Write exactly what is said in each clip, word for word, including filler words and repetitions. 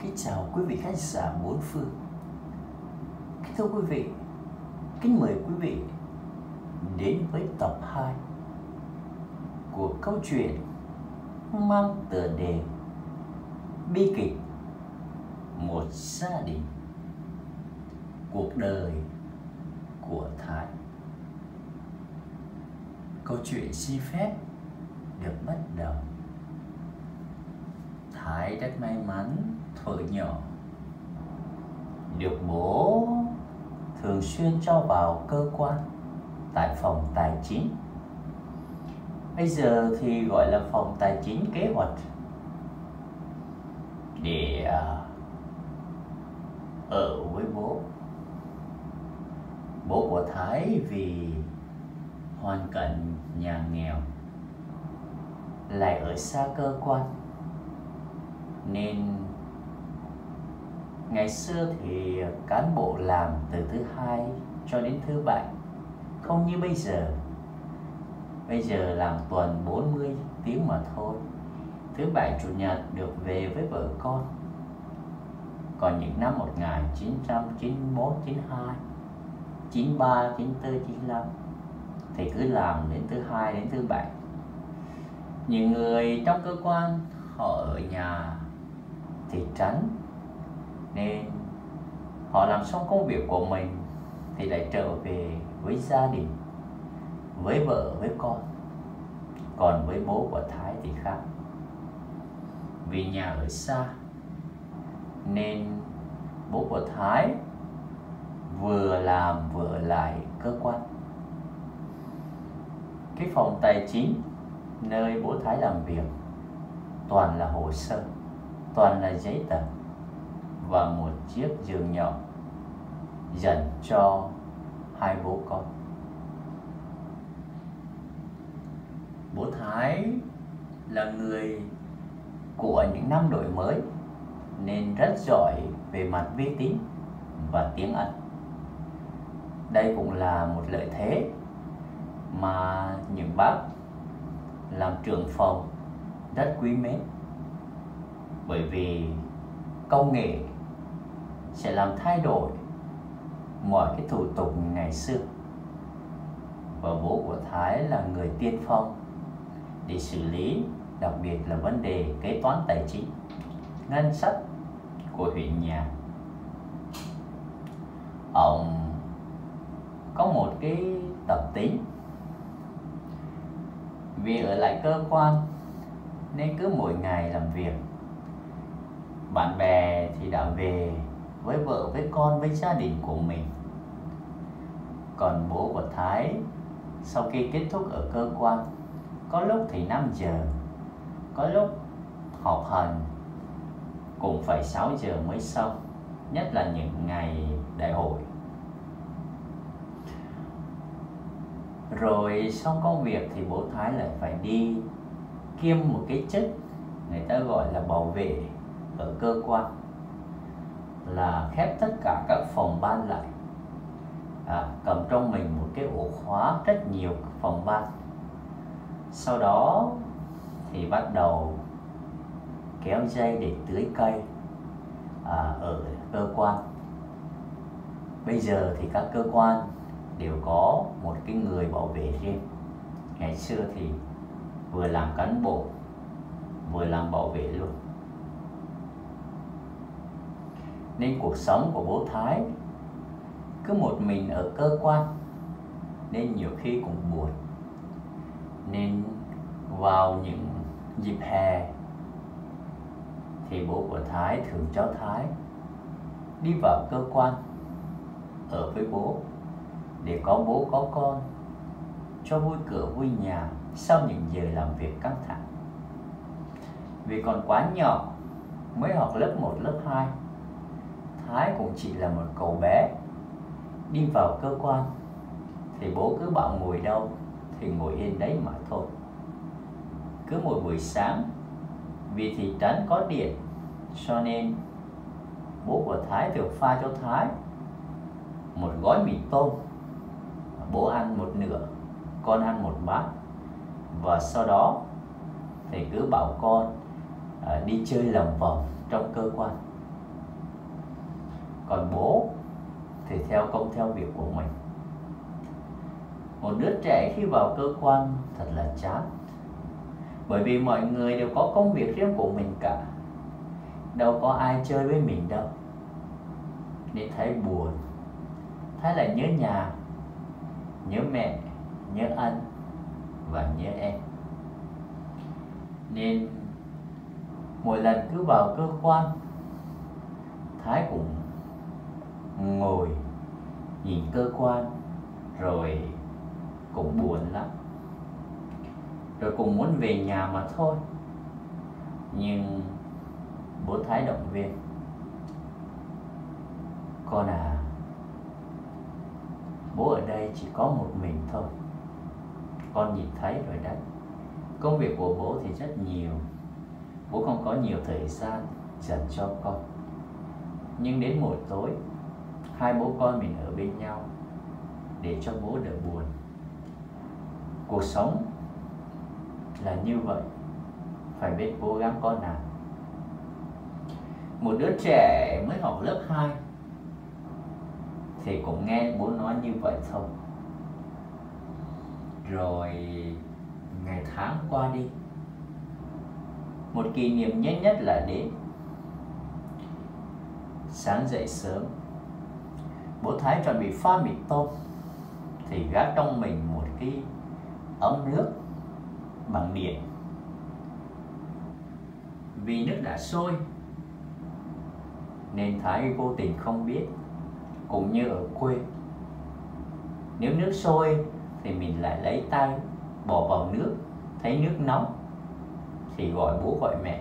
Kính chào quý vị khán giả bốn phương. Kính thưa quý vị, kính mời quý vị đến với tập hai của câu chuyện mang tựa đề bi kịch một gia đình, cuộc đời của Thái. Câu chuyện xin phép được bắt đầu. Thái rất may mắn thuở nhỏ được bố thường xuyên cho vào cơ quan tại phòng tài chính. Bây giờ thì gọi là phòng tài chính kế hoạch, để uh, ở với bố. Bố của Thái vì hoàn cảnh nhà nghèo lại ở xa cơ quan, nên ngày xưa thì cán bộ làm từ thứ hai cho đến thứ bảy, không như bây giờ. Bây giờ làm tuần bốn mươi tiếng mà thôi. Thứ bảy chủ nhật được về với vợ con. Còn những năm một nghìn chín trăm chín mươi mốt, chín mươi hai, chín mươi ba, chín mươi tư, chín mươi lăm thì cứ làm đến thứ hai đến thứ bảy. Những người trong cơ quan họ ở nhà thì tránh, nên họ làm xong công việc của mình thì lại trở về với gia đình, với vợ, với con. Còn với bố của Thái thì khác. Vì nhà ở xa nên bố của Thái vừa làm vừa ở lại cơ quan. Cái phòng tài chính nơi bố Thái làm việc toàn là hồ sơ, toàn là giấy tờ và một chiếc giường nhỏ dành cho hai bố con. Bố Thái là người của những năm đổi mới nên rất giỏi về mặt vi tính và tiếng Anh. Đây cũng là một lợi thế mà những bác làm trưởng phòng rất quý mến, bởi vì công nghệ sẽ làm thay đổi mọi cái thủ tục ngày xưa. Và bố của Thái là người tiên phong để xử lý, đặc biệt là vấn đề kế toán tài chính, ngân sách của huyện nhà. Ông có một cái tập tính, vì ở lại cơ quan nên cứ mỗi ngày làm việc, bạn bè thì đã về với vợ, với con, với gia đình của mình. Còn bố của Thái sau khi kết thúc ở cơ quan, có lúc thì năm giờ, có lúc họp hành cũng phải sáu giờ mới xong, nhất là những ngày đại hội. Rồi xong công việc thì bố Thái lại phải đi kiêm một cái chức người ta gọi là bảo vệ ở cơ quan, là khép tất cả các phòng ban lại, à, cầm trong mình một cái ổ khóa rất nhiều phòng ban. Sau đó thì bắt đầu kéo dây để tưới cây à, ở cơ quan. Bây giờ thì các cơ quan đều có một cái người bảo vệ riêng. Ngày xưa thì vừa làm cán bộ vừa làm bảo vệ luôn. Nên cuộc sống của bố Thái cứ một mình ở cơ quan, nên nhiều khi cũng buồn. Nên vào những dịp hè thì bố của Thái thường cho Thái đi vào cơ quan ở với bố, để có bố có con, cho vui cửa vui nhà sau những giờ làm việc căng thẳng. Vì còn quá nhỏ, mới học lớp một, lớp hai, Thái cũng chỉ là một cậu bé. Đi vào cơ quan thì bố cứ bảo ngồi đâu thì ngồi yên đấy mà thôi. Cứ mỗi buổi sáng, vì thị trấn có điện, cho nên bố của Thái thường pha cho Thái một gói mì tôm. Bố ăn một nửa, con ăn một bát. Và sau đó thì cứ bảo con uh, đi chơi lòng vòng trong cơ quan. Còn bố thì theo công theo việc của mình. Một đứa trẻ khi vào cơ quan thật là chán, bởi vì mọi người đều có công việc riêng của mình cả, đâu có ai chơi với mình đâu. Nên thấy buồn, thấy là nhớ nhà, nhớ mẹ, nhớ anh và nhớ em. Nên mỗi lần cứ vào cơ quan, Thái cũng ngồi nhìn cơ quan rồi cũng buồn lắm, rồi cũng muốn về nhà mà thôi. Nhưng bố Thái động viên: con à, bố ở đây chỉ có một mình thôi, con nhìn thấy rồi đấy. Công việc của bố thì rất nhiều, bố không có nhiều thời gian dành cho con. Nhưng đến một tối, hai bố con mình ở bên nhau để cho bố đỡ buồn. Cuộc sống là như vậy, phải biết cố gắng con nào. Một đứa trẻ mới học lớp hai thì cũng nghe bố nói như vậy thôi. Rồi ngày tháng qua đi, một kỷ niệm nhanh nhất là đến. Sáng dậy sớm, bố Thái chuẩn bị pha mì tôm, thì gác trong mình một cái ấm nước bằng điện. Vì nước đã sôi nên Thái vô tình không biết, cũng như ở quê, nếu nước sôi thì mình lại lấy tay bỏ vào nước, thấy nước nóng thì gọi bố gọi mẹ.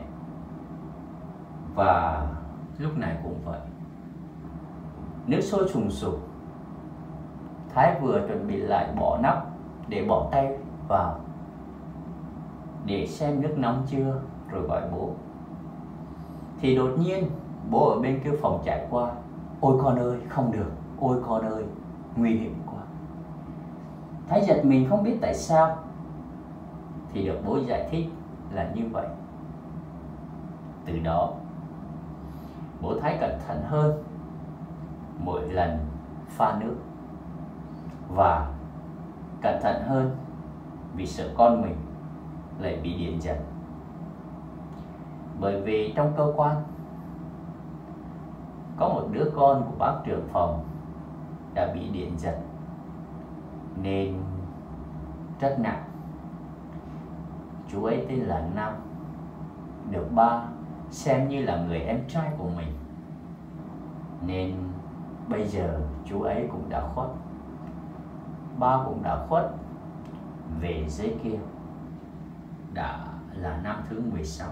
Và lúc này cũng vậy, nước sôi sùng sục, Thái vừa chuẩn bị lại bỏ nắp để bỏ tay vào để xem nước nóng chưa rồi gọi bố, thì đột nhiên bố ở bên kia phòng chạy qua: ôi con ơi, không được, ôi con ơi, nguy hiểm quá. Thái giật mình không biết tại sao, thì được bố giải thích là như vậy. Từ đó bố Thái cẩn thận hơn mỗi lần pha nước, và cẩn thận hơn vì sợ con mình lại bị điện giật. Bởi vì trong cơ quan có một đứa con của bác trưởng phòng đã bị điện giật nên rất nặng. Chú ấy tên là Nam, được ba xem như là người em trai của mình, nên bây giờ chú ấy cũng đã khuất. Ba cũng đã khuất về dưới kia, đã là năm thứ mười sáu.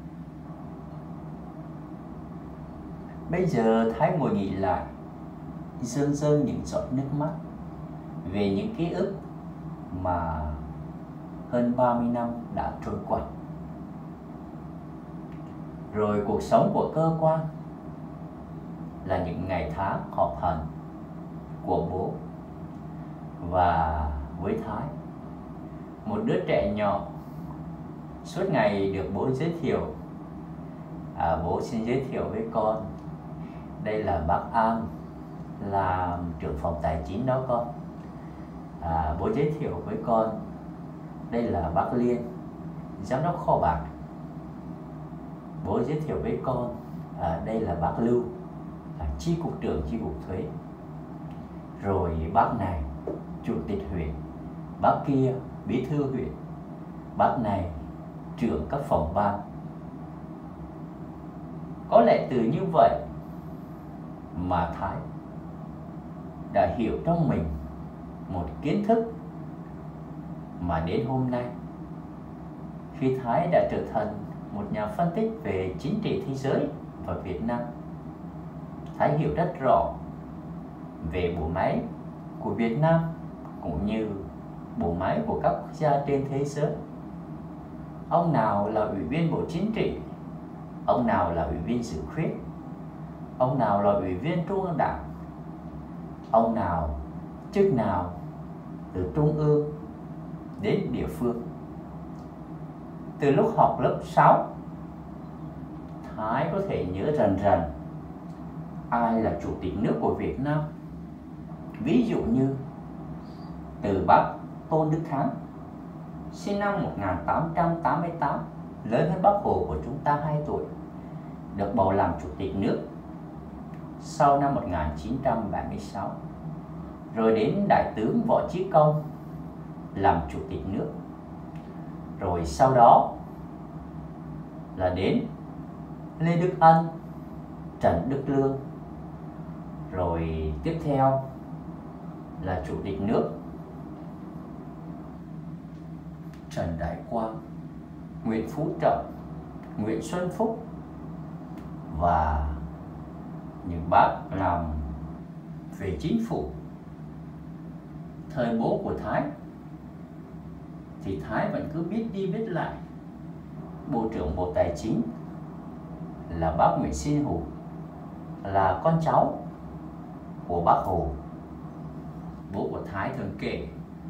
Bây giờ Thái ngồi nghĩ lại, rơm rơm những giọt nước mắt về những ký ức mà hơn ba mươi năm đã trôi qua. Rồi cuộc sống của cơ quan là những ngày tháng họp hành của bố. Và với Thái, một đứa trẻ nhỏ, suốt ngày được bố giới thiệu: à, bố xin giới thiệu với con, đây là bác An, là trưởng phòng tài chính đó con. À, bố giới thiệu với con, đây là bác Liên, giám đốc kho bạc. Bố giới thiệu với con, à, đây là bác Lưu, là chi cục trưởng chi cục thuế. Rồi bác này chủ tịch huyện, bác kia bí thư huyện, bác này trưởng các phòng ban. Có lẽ từ như vậy mà Thái đã hiểu trong mình một kiến thức mà đến hôm nay, khi Thái đã trở thành một nhà phân tích về chính trị thế giới và Việt Nam, Thái hiểu rất rõ về bộ máy của Việt Nam cũng như bộ máy của các quốc gia trên thế giới. Ông nào là ủy viên Bộ Chính trị, ông nào là ủy viên dự khuyết, ông nào là ủy viên Trung ương Đảng, ông nào chức nào từ trung ương đến địa phương. Từ lúc học lớp sáu, Thái có thể nhớ rần rần ai là chủ tịch nước của Việt Nam. Ví dụ như từ bác Tôn Đức Thắng, sinh năm một nghìn tám trăm tám mươi tám, lớn hơn Bác Hồ của chúng ta hai tuổi, được bầu làm chủ tịch nước sau năm một nghìn chín trăm bảy mươi sáu. Rồi đến Đại tướng Võ Chí Công làm chủ tịch nước. Rồi sau đó là đến Lê Đức Ân, Trần Đức Lương. Rồi tiếp theo là chủ tịch nước Trần Đại Quang, Nguyễn Phú Trọng, Nguyễn Xuân Phúc và những bác làm về chính phủ. Thời bố của Thái thì Thái vẫn cứ biết đi biết lại. Bộ trưởng Bộ Tài chính là bác Nguyễn Sinh Hùng, là con cháu của Bác Hồ. Bố của Thái thường kể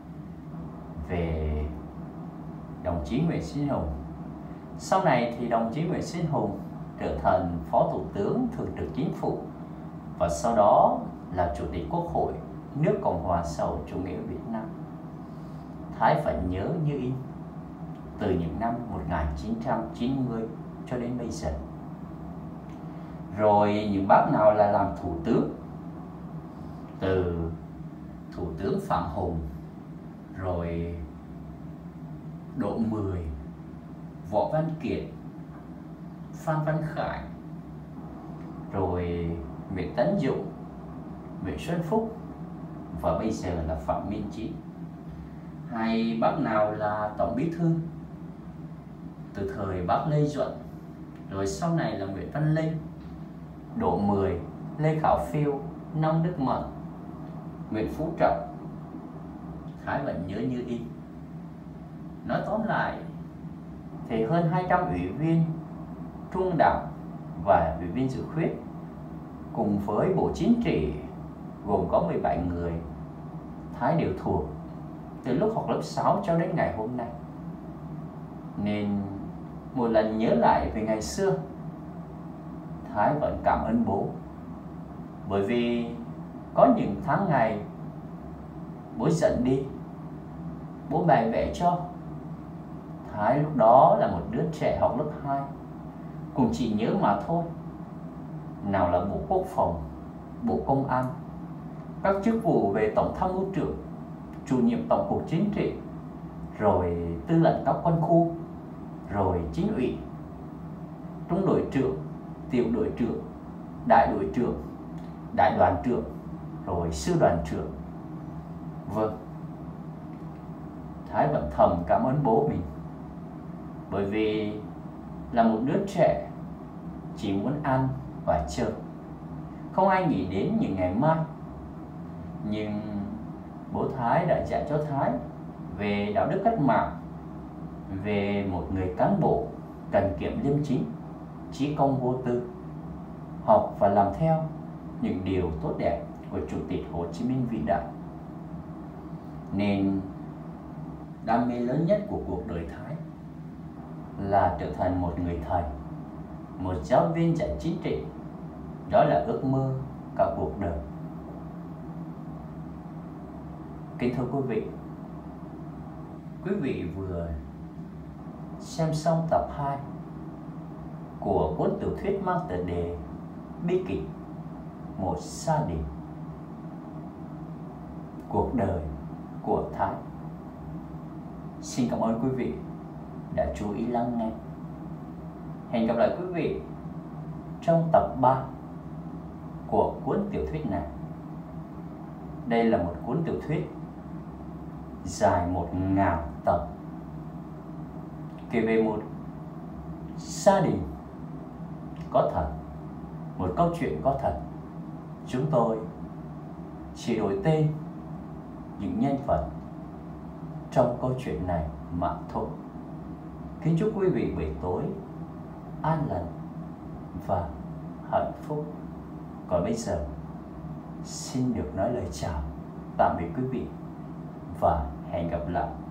về đồng chí Nguyễn Sinh Hùng. Sau này thì đồng chí Nguyễn Sinh Hùng trở thành Phó Thủ tướng Thường trực Chính phủ và sau đó là Chủ tịch Quốc hội nước Cộng hòa xã hội chủ nghĩa Việt Nam. Thái vẫn nhớ như in từ những năm một nghìn chín trăm chín mươi cho đến bây giờ. Rồi những bác nào là làm thủ tướng, từ Thủ tướng Phạm Hùng, rồi Độ Mười, Võ Văn Kiệt, Phan Văn Khải, rồi Nguyễn Tấn Dũng, Nguyễn Xuân Phúc và bây giờ là Phạm Minh Chính. Hay bác nào là Tổng Bí thư từ thời bác Lê Duẩn, rồi sau này là Nguyễn Văn Linh, Độ Mười, Lê Khả Phiêu, Nông Đức Mạnh, Nguyễn Phú Trọng. Thái vẫn nhớ như in. Nói tóm lại thì hơn hai trăm ủy viên Trung Đảng và ủy viên dự khuyết cùng với Bộ Chính trị gồm có mười bảy người Thái đều thuộc từ lúc học lớp sáu cho đến ngày hôm nay. Nên một lần nhớ lại về ngày xưa, Thái vẫn cảm ơn bố. Bởi vì có những tháng ngày bố giận đi, bố bày vẽ cho. Thái lúc đó là một đứa trẻ học lớp hai, cũng chỉ nhớ mà thôi. Nào là Bộ Quốc phòng, Bộ Công an, các chức vụ về Tổng tham mưu trưởng, chủ nhiệm Tổng cục Chính trị, rồi tư lệnh các quân khu, rồi chính ủy, trung đội trưởng, tiểu đội trưởng, đại đội trưởng, đại đoàn trưởng, rồi sư đoàn trưởng. Vâng, Thái vẫn thầm cảm ơn bố mình. Bởi vì là một đứa trẻ chỉ muốn ăn và chơi, không ai nghĩ đến những ngày mai. Nhưng bố Thái đã dạy cho Thái về đạo đức cách mạng, về một người cán bộ cần kiệm liêm chính, chí công vô tư, học và làm theo những điều tốt đẹp của Chủ tịch Hồ Chí Minh vĩ đại. Nên đam mê lớn nhất của cuộc đời Thái là trở thành một người thầy, một giáo viên dạy chính trị. Đó là ước mơ cả cuộc đời. Kính thưa quý vị, quý vị vừa xem xong tập hai của cuốn tiểu thuyết mang tựa đề Bi kịch Một gia đình, cuộc đời của Thái. Xin cảm ơn quý vị đã chú ý lắng nghe. Hẹn gặp lại quý vị trong tập ba của cuốn tiểu thuyết này. Đây là một cuốn tiểu thuyết dài một ngàn tập, kể về một gia đình có thật, một câu chuyện có thật. Chúng tôi chỉ đổi tên những nhân vật trong câu chuyện này mà thôi. Kính chúc quý vị buổi tối an lành và hạnh phúc. Còn bây giờ, xin được nói lời chào tạm biệt quý vị và hẹn gặp lại.